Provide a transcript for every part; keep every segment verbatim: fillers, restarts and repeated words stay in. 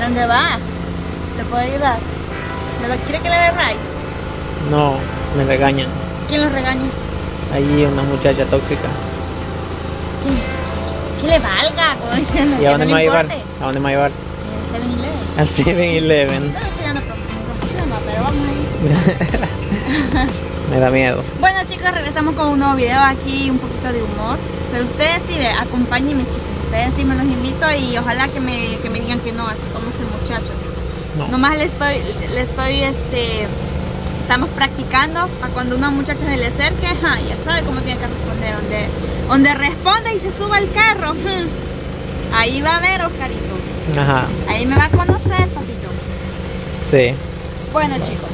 ¿Dónde va? ¿Se puede ayudar? ¿Quiere que le dé ray? No, me regañan. ¿Quién lo regaña? Allí una muchacha tóxica. Que le valga, coño. ¿Y a dónde me va a llevar? importe. ¿A dónde me va a llevar? Al seven eleven. No estoy dando problema, pero vamos a ir. Me da miedo. Bueno, chicos, regresamos con un nuevo video aquí, un poquito de humor. Pero ustedes sí, acompáñenme, chicos. Ustedes sí me los invito y ojalá que me, que me digan que no, así como ese muchacho. No. Nomás le estoy, le estoy, este, estamos practicando para cuando una muchacha se le acerque, ajá, ya sabe cómo tiene que responder. Donde, donde responde y se suba al carro, hmm. Ahí va a ver, Oscarito. Ajá. Ahí me va a conocer, papito. Sí. Bueno, chicos.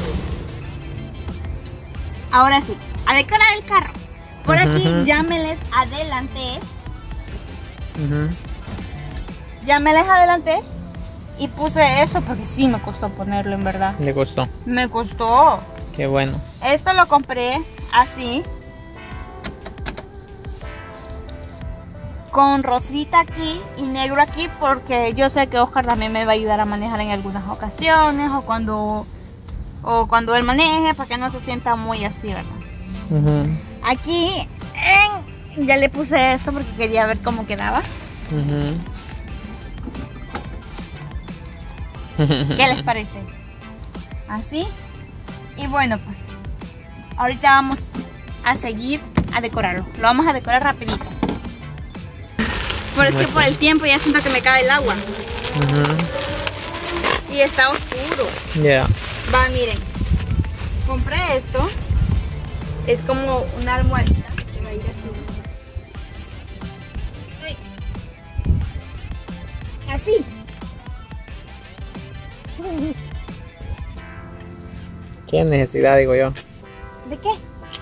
Ahora sí, a decorar el carro. Por Uh-huh. aquí ya me les adelanté. Uh-huh. Ya me les adelanté. Y puse esto porque sí me costó ponerlo, en verdad. Le costó. Me costó. Qué bueno. Esto lo compré así. Con rosita aquí y negro aquí. Porque yo sé que Oscar también me va a ayudar a manejar en algunas ocasiones. O cuando, o cuando él maneje. Para que no se sienta muy así, ¿verdad? Uh-huh. Aquí en, ya le puse esto porque quería ver cómo quedaba. Uh-huh. ¿Qué les parece? Así. Y bueno, pues ahorita vamos a seguir a decorarlo. Lo vamos a decorar rapidito. Pero es que por el tiempo ya siento que me cae el agua. Uh-huh. Y está oscuro. Ya. Yeah. Va, miren. Compré esto. Es como una almohadita que va a ir así. Así. ¿Qué necesidad, digo yo? ¿De qué?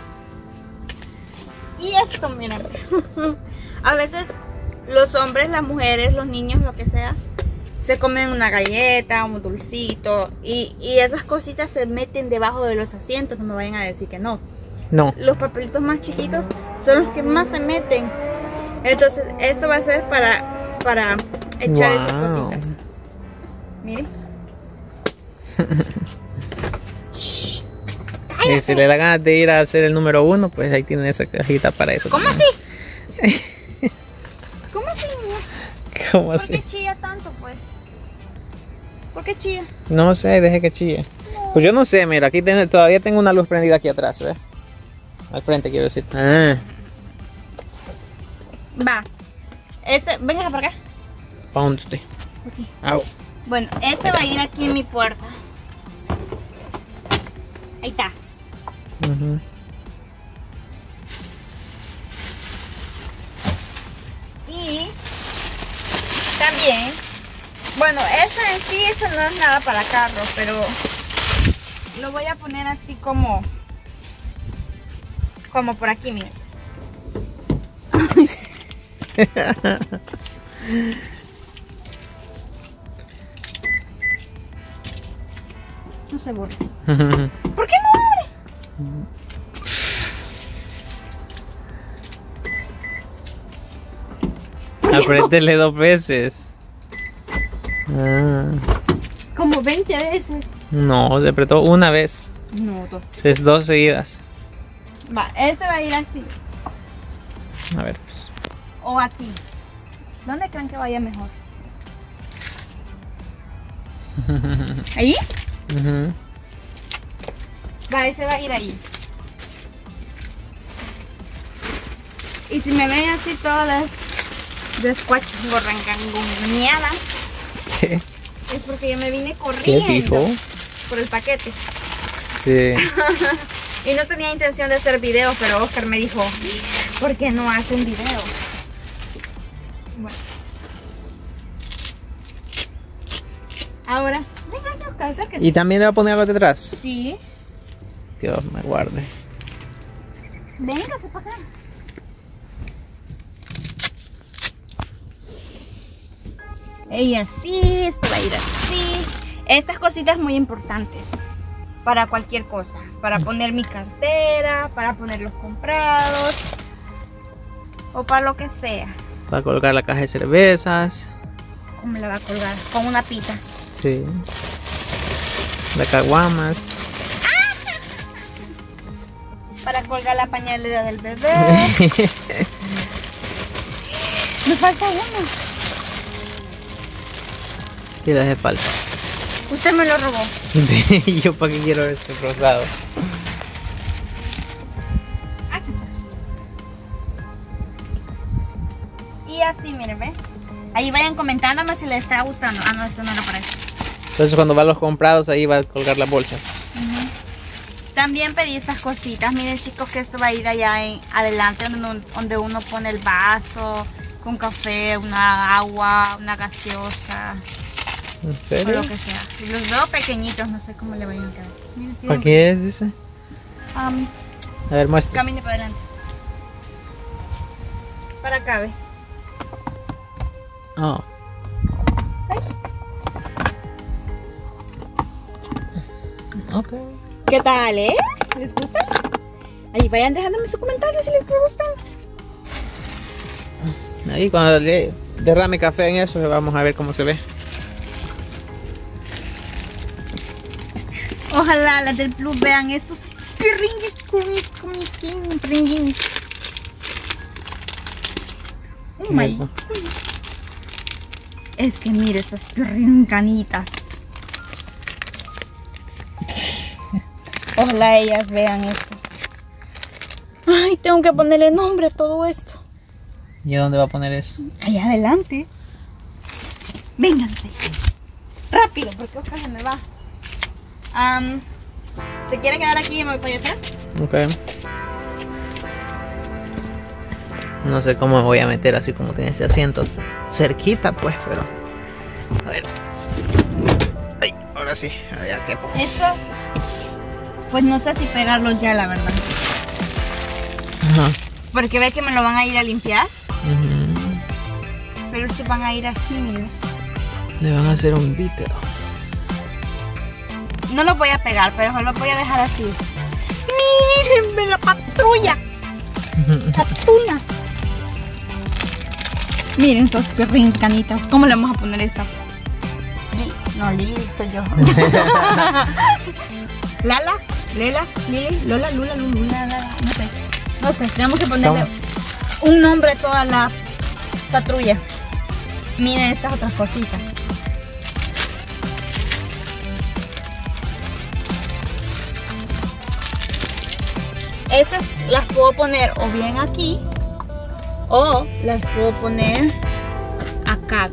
Y esto, miren. A veces los hombres, las mujeres, los niños, lo que sea, se comen una galleta, un dulcito y, y esas cositas se meten debajo de los asientos. No me vayan a decir que no. No. Los papelitos más chiquitos son los que más se meten. Entonces esto va a ser para, para echar Wow. esas cositas. Miren. Y si le da ganas de ir a hacer el número uno, pues ahí tienen esa cajita para eso. ¿Cómo también. así? ¿Cómo así, niña? ¿Cómo ¿Por así? qué chilla tanto, pues? ¿Por qué chilla? No sé, deje que chille. No. Pues yo no sé, mira, aquí tiene, todavía tengo una luz prendida aquí atrás, ¿ves? Al frente, quiero decir. Ah. Va. Este, venga para acá. ¿Para dónde estoy? Aquí. Au. Bueno, este va a ir aquí en mi puerta. Ahí está. Uh-huh. Y también, bueno, este en sí, esto no es nada para carros, pero lo voy a poner así como, como por aquí, miren. No se borra. ¿Por qué no abre? Apriétele dos veces. Ah. Como veinte veces. No, se apretó una vez. No, dos. Es dos seguidas. Va, este va a ir así. A ver, pues. O aquí. ¿Dónde creen que vaya mejor? ¿Ahí? Uh-huh. Va, ese va a ir ahí. Y si me ven así todas descuachingorranganguneadas, ¿Qué? es porque yo me vine ¿Qué corriendo dijo? por el paquete. Sí. Y no tenía intención de hacer video, pero Oscar me dijo, ¿por qué no hace un video? Bueno. Ahora, véngase, Oscar, acérquese. ¿Y también le va a poner algo detrás? Sí. Dios me guarde. Véngase para acá. Y así, esto va a ir así. Estas cositas muy importantes para cualquier cosa. Para poner mi cartera, para poner los comprados o para lo que sea. Para colgar la caja de cervezas. ¿Cómo la va a colgar? Con una pita. Sí. De caguamas. Para colgar la pañalera del bebé. Me falta uno. ¿Qué le hace falta? Usted me lo robó. ¿Yo para qué quiero ese rosado? Aquí está. Y así, miren, ¿ve? Ahí vayan comentándome si les está gustando. Ah, no, esto no era para eso. Entonces cuando va a los comprados, ahí va a colgar las bolsas. Uh-huh. También pedí estas cositas. Miren, chicos, que esto va a ir allá en adelante donde uno, donde uno pone el vaso con café, una agua, una gaseosa. ¿En serio? O lo que sea. Y los veo pequeñitos, no sé cómo le vayan a quedar. Miren, ¿Para qué es, dice? Um, A ver, muestra. camine para adelante. Para acá, ve. Oh. Ay. Ok. ¿Qué tal, eh? ¿Les gusta? Ahí vayan dejándome sus comentarios si les gustan. Ahí cuando le derrame café en eso, vamos a ver cómo se ve. Ojalá las del Plus vean estos pirringuis con mis, con mis pirringuis. Oh ¿Qué my es eso? goodness. Es que mire estas pirrincanitas. Ojalá ellas vean esto. Ay, tengo que ponerle nombre a todo esto. ¿Y a dónde va a poner eso? Allá adelante. Vénganse. Rápido, porque Oscar se me va. Um, ¿Se quiere quedar aquí y me voy para allá atrás? Ok. No sé cómo me voy a meter así como tiene ese asiento cerquita, pues, pero... A ver. Ay, ahora sí, ahora ya quepo. Estos, pues no sé si pegarlos ya, la verdad. Ajá. Porque ve que me lo van a ir a limpiar. Uh-huh. Pero estos van a ir así, miren. Le van a hacer un video. No lo voy a pegar, pero lo voy a dejar así. Mírenme la patrulla. Catuna. Miren esos perrins canitas. ¿Cómo le vamos a poner esta? Lili. No, Lili soy yo. Lala, Lela, Lili, Lola, Lula, Lula, Lala, no sé. No sé, tenemos que ponerle un nombre a toda la patrulla. Miren estas otras cositas. Estas las puedo poner o bien aquí o las puedo poner acá.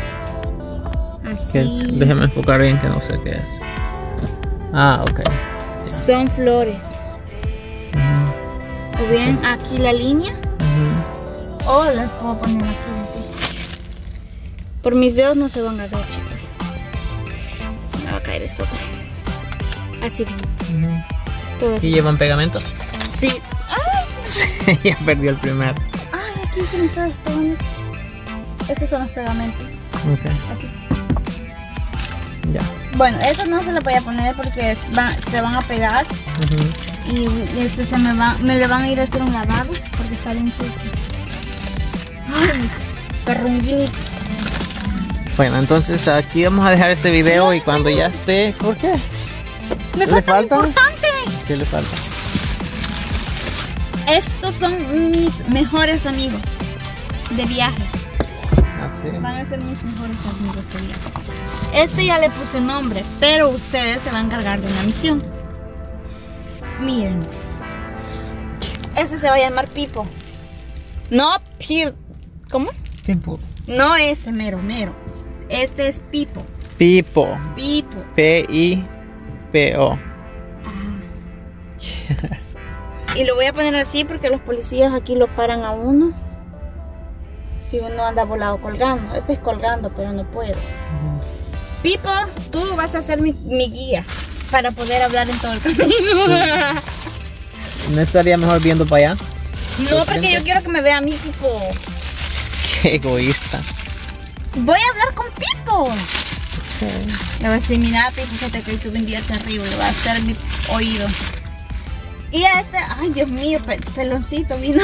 Así. Déjame enfocar bien que no sé qué es. Ah, ok. Son flores. Uh-huh. O bien aquí la línea. Uh-huh. O las puedo poner aquí así. Por mis dedos no se van a ver, chicos. Se me va a caer esto. Así bien. Uh-huh. Todo. ¿Y llevan pegamento? Sí. ¡Ay! Ya perdió el primer. Ay, aquí se me está despegando. Estos son los pegamentos. Ok. Así. Ya. Bueno, estos no se los voy a poner porque va, se van a pegar. Uh-huh. Y, y este se me va, me le van a ir a hacer un lavado porque está bien sucio. Ay, perrunguinis. Bueno, entonces aquí vamos a dejar este video y cuando ya esté... ¿Por qué? Me ¿Qué le falta falta? lo importante. ¿Qué le falta? Estos son mis mejores amigos de viaje. Ah, sí. Van a ser mis mejores amigos de viaje. Este ya le puse nombre, pero ustedes se van a encargar de una misión. Miren. Este se va a llamar Pipo. No Pip. ¿Cómo es? Pipo. No ese mero, mero. Este es Pipo. Pipo. Pipo. P I P O. Ajá. Y lo voy a poner así porque los policías aquí lo paran a uno si uno anda volado colgando. Este es colgando, pero no puedo. Uh-huh. Pipo, tú vas a ser mi, mi guía para poder hablar en todo el camino. ¿No estaría mejor viendo para allá? No, porque yo quiero que me vea a mí, Pipo. Qué egoísta. Voy a hablar con Pipo. Okay. Le voy a decir, mira, Pipo, fíjate que tuve un día terrible. Va a hacer mi oído. Y este, ay Dios mío, pe peloncito vino.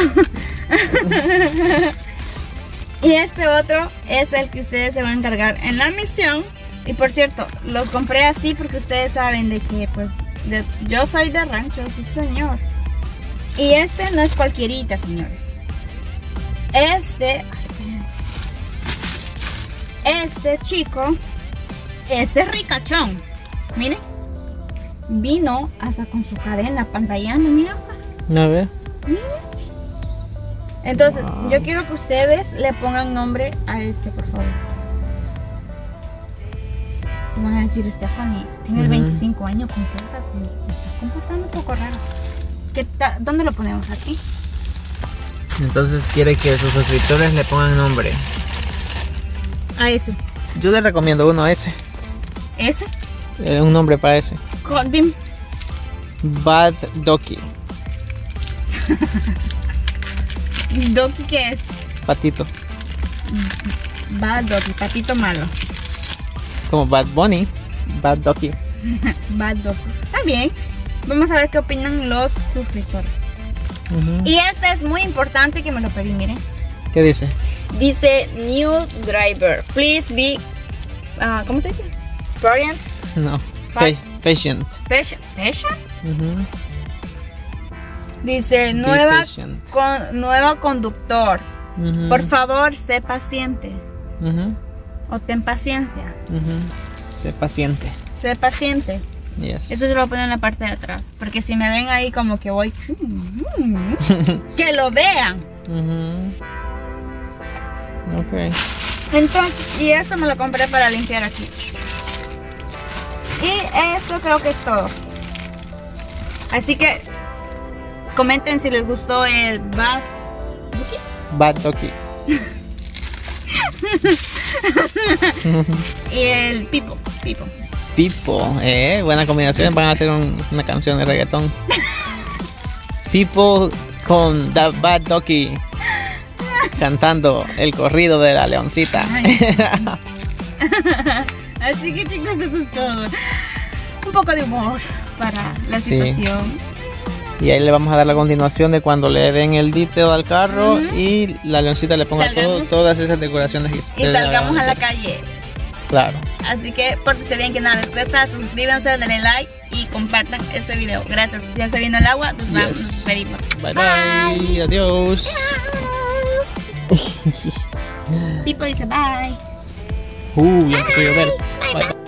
Y este otro es el que ustedes se van a encargar en la misión Y por cierto, los compré así porque ustedes saben de que pues de, yo soy de rancho, sí señor. Y este no es cualquierita, señores. Este, este chico, este ricachón, miren, vino hasta con su cadena pantallando, mira. A ver. Miren. Entonces, Wow. yo quiero que ustedes le pongan nombre a este, por favor. Van a decir, Stephanie, tienes Ujú. veinticinco años, compórtate. Te estás comportando un poco raro. ¿Qué ta- ¿Dónde lo ponemos? Aquí. Entonces quiere que sus suscriptores le pongan nombre. A ese. Yo le recomiendo uno a ese. ¿Ese? Eh, un nombre para ese. Con- dim- Bad Doki. Doki, ¿qué es? Patito. Bad Doki, patito malo. Como Bad Bunny. Bad Doki. Bad Doki. Está bien. Vamos a ver qué opinan los suscriptores. Ujú. Y este es muy importante que me lo pedí, miren. ¿Qué dice? Dice New Driver. Please be. ah, ¿Cómo se dice? Patient. No. Pa- Pa- patient. Patient. Patient. Ujú. Dice Be nueva, patient. con, nueva conductor. Ujú. Por favor, sé paciente. Ujú. O ten paciencia. Ujú. Sé paciente. Sé paciente. Yes. Eso se lo voy a poner en la parte de atrás. Porque si me ven ahí como que voy. Que lo vean. Ujú. Ok. Entonces, y esto me lo compré para limpiar aquí. Y eso creo que es todo. Así que comenten si les gustó el Bad Doki. Bad Doki. Y el Pipo. Pipo. Pipo, eh, buena combinación. Van a hacer un- una canción de reggaetón. Pipo con The Bad Doki cantando el corrido de la leoncita. Ay. Así que chicos, eso es todo. Un poco de humor para la Sí. situación. Y ahí le vamos a dar la continuación de cuando le den el detail al carro Ujú. y la leoncita le ponga todo- Salgamos. todas esas decoraciones. que Y ustedes salgamos hagan. a la calle. Claro. Así que pórtense bien, que nada les cuesta, suscríbanse, denle like y compartan este video. Gracias. Ya se vino el agua, nos vamos, Yes. nos despedimos. Bye bye. Adiós. Pipo dice bye. Uh, ya empezó a llover. Bye, Bye, bye. bye.